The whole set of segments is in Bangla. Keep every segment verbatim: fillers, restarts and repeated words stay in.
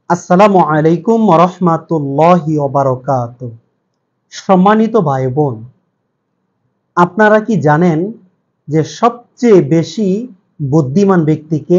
আসসালামু আলাইকুম ওয়া রাহমাতুল্লাহি ওয়া বারাকাতুহু। সম্মানিত ভাই বোন, আপনারা কি জানেন যে সবচেয়ে বেশি বুদ্ধিমান ব্যক্তিকে?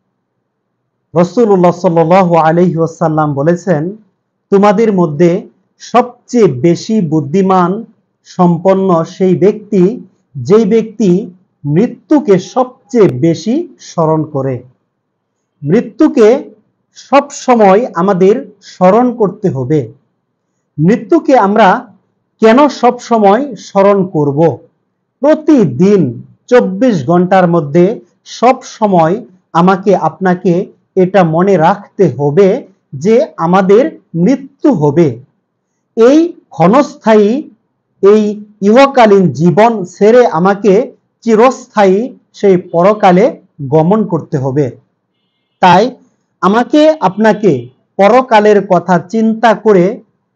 রাসূলুল্লাহ সাল্লাল্লাহু আলাইহি ওয়াসাল্লাম বলেছেন, তোমাদের মধ্যে সবচেয়ে বেশি বুদ্ধিমান সম্পন্ন সেই ব্যক্তি, যেই ব্যক্তি মৃত্যুকে সবচেয়ে বেশি স্মরণ করে। মৃত্যুকে সব সময় আমাদের স্মরণ করতে হবে। মৃত্যুকে আমরা কেন সব সময় স্মরণ করব? প্রতিদিন চব্বিশ ঘন্টার মধ্যে সব সময় আমাকে আপনাকে এটা মনে রাখতে হবে যে আমাদের মৃত্যু হবে। এই ক্ষণস্থায়ী এই ইহকালীন জীবন ছেড়ে আমাকে চিরস্থায়ী সেই পরকালে গমন করতে হবে। তাই আমাকে আপনাকে পরকালের কথা চিন্তা করে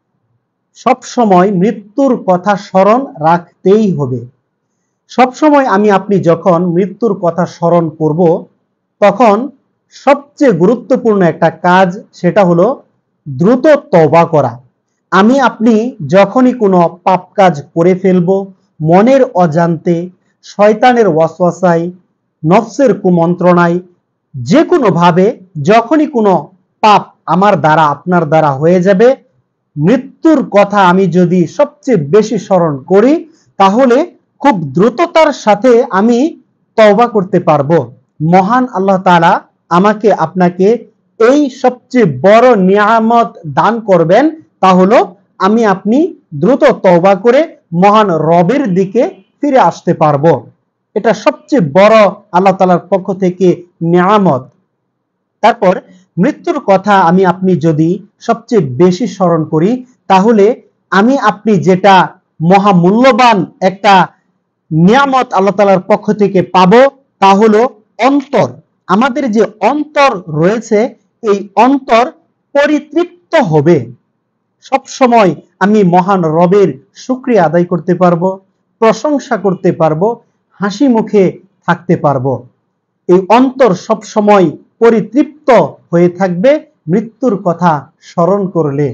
সব সময় মৃত্যুর কথা স্মরণ রাখতেই হবে। সব সময় আমি আপনি যখন মৃত্যুর কথা স্মরণ করব, তখন সবচেয়ে গুরুত্বপূর্ণ একটা কাজ, সেটা হলো দ্রুত তওবা করা। আমি আপনি যখনই কোনো পাপ কাজ করে ফেলব, মনের অজান্তে, শয়তানের ওয়াসওয়াসায়, নফসের কুমন্ত্রণায়, যে কোনো ভাবে যখনই কোনো পাপ আমার দ্বারা আপনার দ্বারা হয়ে যাবে, মৃত্যুর কথা আমি যদি সবচেয়ে বেশি স্মরণ করি, তাহলে খুব দ্রুততার সাথে আমি তওবা করতে পারবো। মহান আল্লাহ তাআলা আমাকে আপনাকে এই সবচেয়ে বড় নিয়ামত দান করবেন, তা হলো আমি আপনি দ্রুত তওবা করে মহান রবের দিকে ফিরে আসতে পারবো। এটা সবচেয়ে বড় আল্লাহ তাআলার পক্ষ থেকে নিয়ামত। তারপর মৃত্যুর কথা আমি আপনি যদি সবচেয়ে বেশি স্মরণ করি, তাহলে আমি আপনি যেটা মহামূল্যবান একটা নিয়ামত আল্লাহ তাআলার পক্ষ থেকে পাবো, তা হলো অন্তর। আমাদের যে অন্তর রয়েছে, এই অন্তর পরিতৃপ্ত হবে। সব সময় আমি মহান রবের শুকরিয়া আদায় করতে পারবো, প্রশংসা করতে পারবো, হাসি মুখে থাকতে পারবো। এই অন্তর সব সময় পরিতৃপ্ত হয়ে থাকবে মৃত্যুর কথা স্মরণ করলে।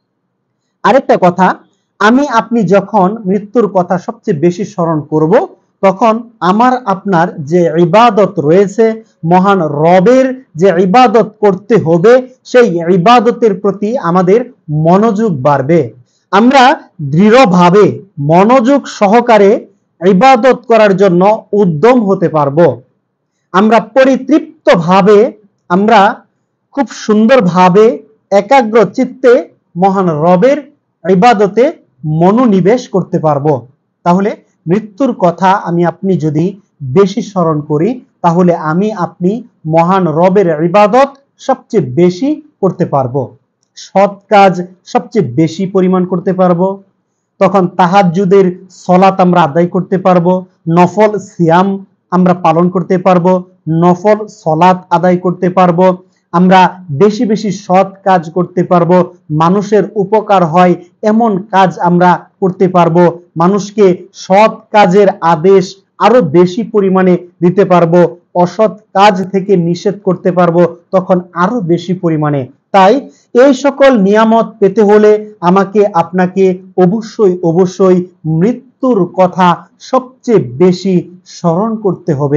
আরেকটা কথা, আমি আপনি যখন মৃত্যুর কথা সবচেয়ে বেশি স্মরণ করব, তখন আমার আপনার যে ইবাদত রয়েছে, মহান রবের যে ইবাদত করতে হবে, সেই ইবাদতের প্রতি আমাদের মনোযোগ বাড়বে। আমরা দৃঢ়ভাবে মনোযোগ সহকারে ইবাদত করার জন্য উদ্যম হতে পারবো। আমরা পরিতৃপ্ত ভাবে, আমরা খুব সুন্দরভাবে একাগ্র চিত্তে মহান রবের ইবাদতে মনোনিবেশ করতে পারবো। তাহলে মৃত্যুর কথা আমি আপনি যদি বেশি স্মরণ করি, তাহলে আমি আপনি মহান রবের ইবাদত সবচেয়ে বেশি করতে পারবো, সৎ কাজ সবচেয়ে বেশি পরিমাণ করতে পারবো। তখন তাহাজ্জুদের সালাত আমরা আদায় করতে পারবো, নফল সিয়াম আমরা পালন করতে পারবো, নফল সালাত আদায় করতে পারবো, আমরা বেশি বেশি সৎ কাজ করতে পারবো, মানুষের উপকার হয় এমন কাজ আমরা করতে পারবো, মানুষকে সৎ কাজের আদেশ আরো বেশি পরিমাণে দিতে পারবো, অসৎ কাজ থেকে নিষেধ করতে পারবো তখন আরো বেশি পরিমাণে। তাই এই সকল নিয়ামত পেতে হলে আমাকে আপনাকে অবশ্যই অবশ্যই মৃত্যুর কথা সবচেয়ে বেশি স্মরণ করতে হবে।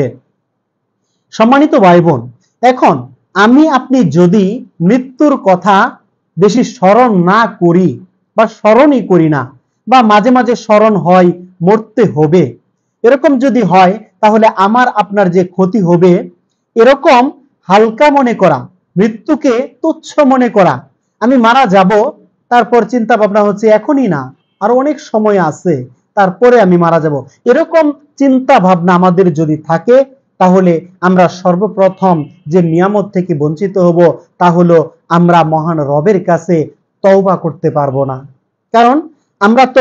সম্মানিত ভাই বোন, এখন আমি আপনি যদি মৃত্যুর কথা বেশি স্মরণ না করি বা স্মরণই করি না, বা মাঝে মাঝে স্মরণ হয় মরতে হবে, এরকম যদি হয়, তাহলে আমার আপনার যে ক্ষতি হবে, এরকম হালকা মনে করা, মৃত্যুকে তুচ্ছ মনে করা, আমি মারা যাব, তারপর চিন্তা ভাবনা হচ্ছে এখনই না, আর অনেক সময় আছে, তারপরে আমি মারা যাব, এরকম চিন্তা ভাবনা আমাদের যদি থাকে, তাহলে আমরা সর্বপ্রথম যে নিয়ামত থেকে বঞ্চিত হব, তা হলো আমরা মহান রবের কাছে তওবা করতে পারবো না। কারণ আমরা তো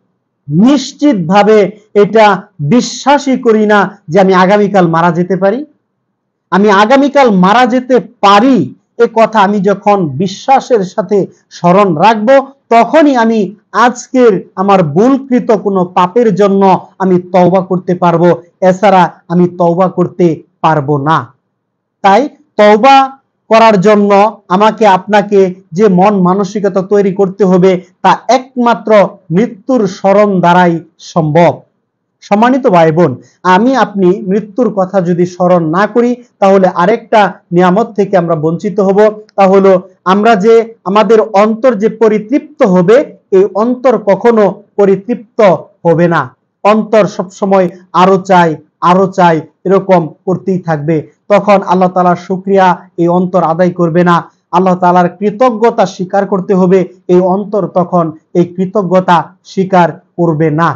নিশ্চিতভাবে এটা বিশ্বাসই করি না যে আমি আগামীকাল মারা যেতে পারি। আমি আগামীকাল মারা যেতে পারি এ কথা আমি যখন বিশ্বাসের সাথে স্মরণ রাখবো, তখনই আমি আজকের আমার ভুলকৃত কোনো পাপের জন্য আমি তওবা করতে পারবো, এছাড়া আমি তওবা করতে পারবো না। তাই তওবা করার জন্য আমাকে আপনাকে যে মন মানসিকতা তৈরি করতে হবে তা একমাত্র মৃত্যুর স্মরণ দ্বারাই সম্ভব। সম্মানিত ভাই বোন, আমি আপনি মৃত্যুর কথা যদি স্মরণ না করি তাহলে আরেকটা নিয়ামত থেকে আমরা বঞ্চিত হব। তা হলো আমরা যে আমাদের অন্তর যে পরিতৃপ্ত হবে, এই অন্তর কখনো পরিতৃপ্ত হবে না। অন্তর সব সময় আরো চাই আরো চাই এরকম করতেই থাকবে। তখন আল্লাহ তাআলার শুকরিয়া এই অন্তর আদায় করবে না। আল্লাহ তাআলার কৃতজ্ঞতা স্বীকার করতে হবে, এই অন্তর তখন এই কৃতজ্ঞতা স্বীকার করবে না।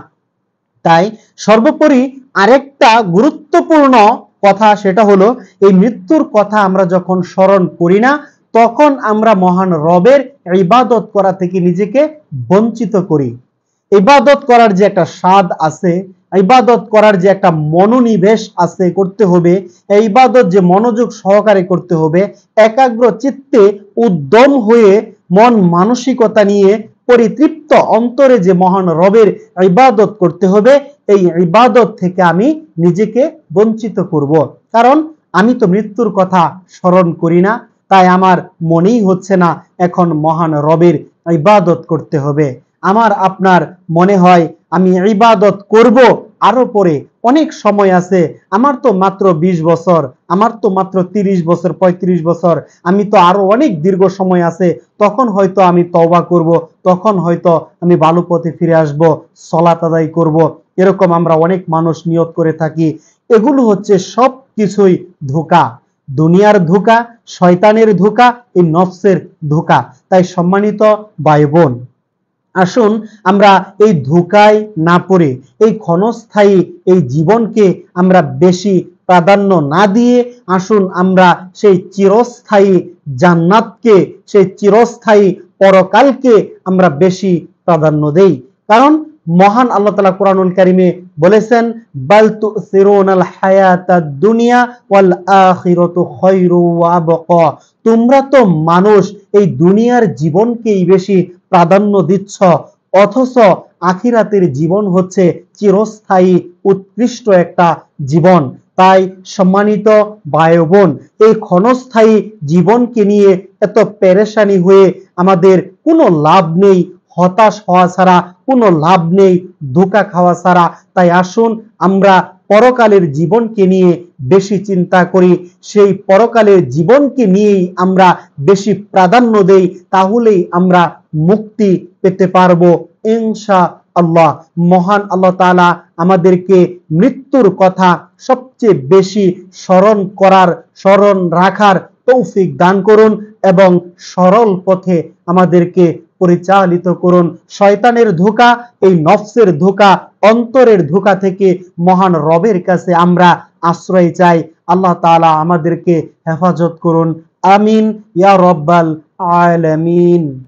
তাই সর্বোপরি আরেকটা গুরুত্বপূর্ণ কথা, সেটা হলো এই মৃত্যুর কথা আমরা যখন স্মরণ করি না, তখন আমরা মহান রবের ইবাদত করা থেকে নিজেকে বঞ্চিত করি। ইবাদত করার যে একটা স্বাদ আছে, ইবাদত করার যে একটা মনোনিবেশ আছে করতে হবে, এই ইবাদত যে মনোযোগ সহকারে করতে হবে, একাগ্র চিত্তে উদ্যম হয়ে মন মানসিকতা নিয়ে পরিতৃপ্ত অন্তরে যে মহান রবের ইবাদত করতে হবে, এই ইবাদত থেকে আমি নিজেকে বঞ্চিত করব। কারণ আমি তো মৃত্যুর কথা স্মরণ করি না, তাই আমার মনেই হচ্ছে না এখন মহান রবের ইবাদত করতে হবে। আমার আপনার মনে হয় আমি ইবাদত করব আরো পরে, অনেক সময় আছে, আমার তো মাত্র বিশ বছর, আমার তো মাত্র তিরিশ বছর, পঁয়ত্রিশ বছর, আমি তো আরো অনেক দীর্ঘ সময় আছে, তখন হয়তো আমি তওবা করব, তখন হয়তো আমি ভালো পথে ফিরে আসব, সালাত আদায় করব। এরকম আমরা অনেক মানুষ নিয়ত করে থাকি। এগুলো হচ্ছে সব কিছুই ধোঁকা, দুনিয়ার ধোঁকা, শয়তানের ধোঁকা, এই নফসের ধোঁকা। তাই সম্মানিত ভাই বোন, আসুন আমরা এই ধোঁকায় না পড়ে এই ক্ষণস্থায়ী এই জীবনকে আমরা বেশি প্রাধান্য না দিয়ে, আসুন আমরা সেই চিরস্থায়ী জান্নাতকে, সেই চিরস্থায়ী পরকালকে আমরা বেশি প্রাধান্য দেই। কারণ মহান আল্লাহ তাআলা কোরআনুল কারীমে বলেছেন, বাল তুসিরুনাল হায়াতাদ দুনিয়া ওয়াল আখিরাতু খায়রু ওয়া আবকা। তোমরা তো মানুষ এই দুনিয়ার জীবনকেই বেশি প্রাধান্য দিচ্ছ, অথচ আখিরাতের জীবন হচ্ছে চিরস্থায়ী উৎকৃষ্ট একটা জীবন। তাই সম্মানিত ভাই বোন, এই ক্ষণস্থায়ী জীবনকে নিয়ে এত পেরেশানি হয়ে আমাদের কোনো লাভ নেই, হতাশ হওয়া ছাড়া কোনো লাভ নেই, ধোঁকা খাওয়া ছাড়া। তাই আসুন আমরা পরকালের জীবনকে নিয়ে বেশি চিন্তা করি, সেই পরকালের জীবনকে নিয়েই আমরা বেশি প্রাধান্য দেই, তাহলেই আমরা মুক্তি পেতে পারবো ইনশাআল্লাহ। মহান আল্লাহ তাআলা আমাদেরকে মৃত্যুর কথা সবচেয়ে বেশি স্মরণ করার, স্মরণ রাখার তৌফিক দান করুন এবং সরল পথে আমাদেরকে পরিচালিত করুন। শয়তানের ধোঁকা, এই নফসের ধোঁকা, অন্তরের ধোঁকা থেকে মহান রবের কাছে আমরা আশ্রয় চাই। আল্লাহ তাআলা আমাদেরকে হেফাজত করুন। আমিন ইয়া রব্বাল আলামিন।